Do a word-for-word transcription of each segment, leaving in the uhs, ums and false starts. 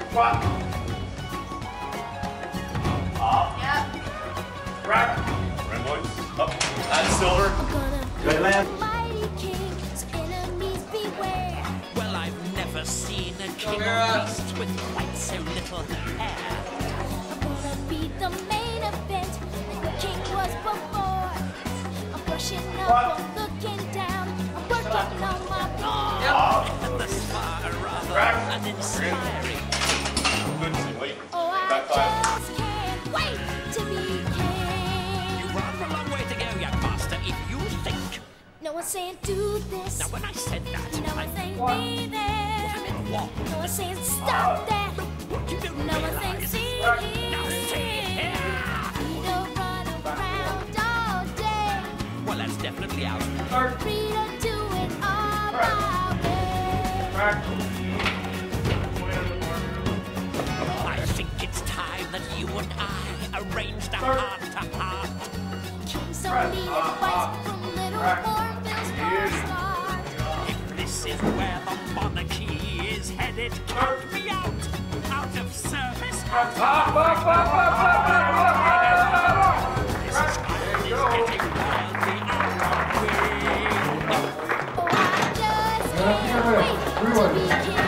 Squat. Up. Yep. Rack. Red boys. Up. Add silver. Good land. Well, I've never seen a king or beast with quite so little hair. I'm gonna be the main event like the king was before. I'm brushing up, I'm looking down, I'm working on my floor. Yep. Thus far, rather uninspiring. Good. Wait. Oh, I Back five. just can't wait to be king. You've rather a long way to go, young master, if you think. No one's saying do this. Now, when I said that, No I one's saying what? be there. I meant what? No one's saying stop that. You don't No one's saying realize. see Now, here. see here. We don't run around all day. Well, that's definitely out. Free to do it all our way. I think it's time that you and I arranged a heart-to-heart. Kings only advice from little Orville's start. If this is where the monarchy is headed, count me out. Out of service. Out of This island is getting wildly out of wind. Oh, I just can't wait to be king.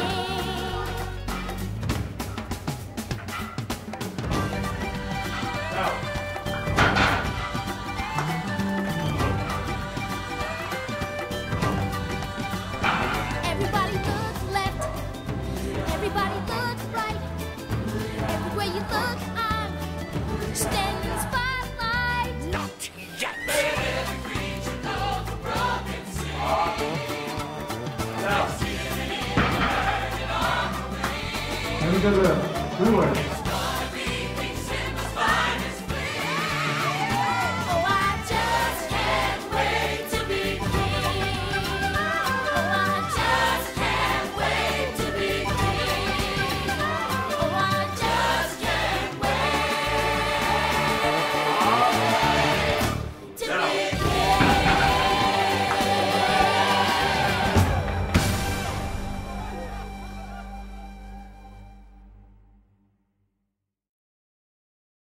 Everybody look left. Everybody look right. Everywhere you look, I'm standing spotlight. Not yet. Let me go to the blue one.